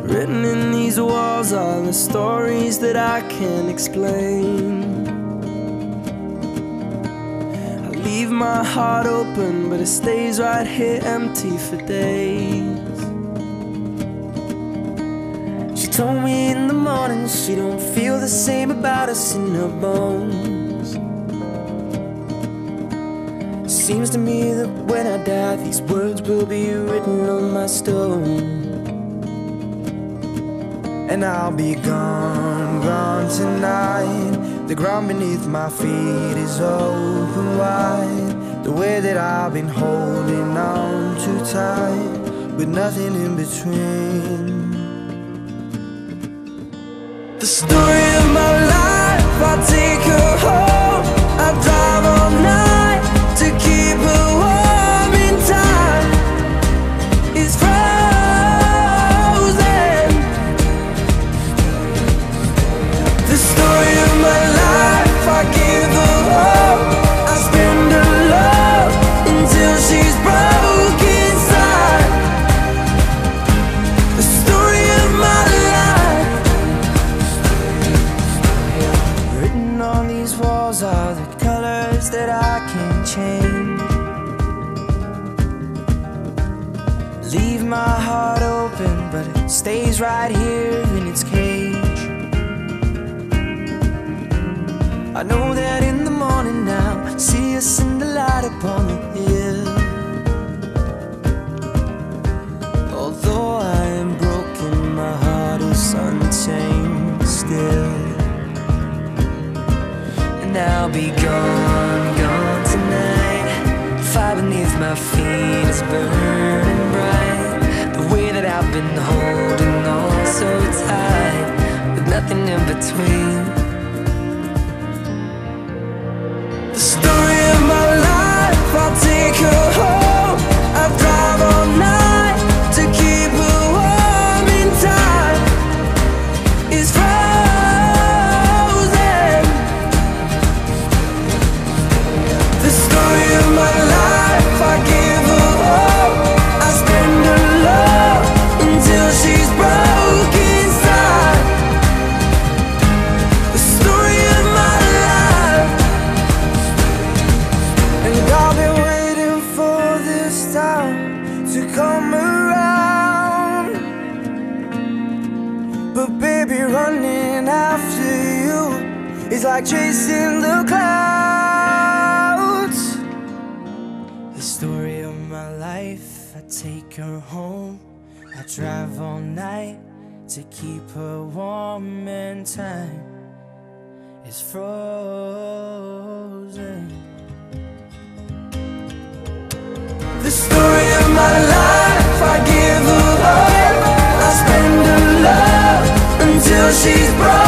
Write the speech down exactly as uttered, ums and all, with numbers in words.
Written in these walls are the stories that I can't explain. I leave my heart open, but it stays right here empty for days. She told me in the morning she don't feel the same about us in her bones. Seems to me that when I die, these words will be written on my stone. And I'll be gone, gone tonight. The ground beneath my feet is open wide. The way that I've been holding on too tight, with nothing in between. The story of my life, I take her home. I drive all night to keep her warm in time. It's frozen. The story of my life, I give her hope. I spend her love until she's broke inside. The story of my life. Written on these walls are the colors that I can't change. Leave my heart open, but it stays right here in its cage. I know that in the morning now, see us in the light upon the hill. Although I am broken, my heart is untamed still. And I'll be gone, gone tonight. Fire beneath my feet is burning bright. The way that I've been holding on so tight, with nothing in between. The story of my life, I'll take her home. I drive all night to keep her warm in time. It's frozen. The story of my life, I give her hope. I spend her love until she's broke inside. The story of my life. And I've been waiting for this time to come around. But baby, running after you is like chasing the clouds. The story of my life, I take her home. I drive all night to keep her warm, and time is frozen. The story of my life, I give her hope. I spend her love until she's broken.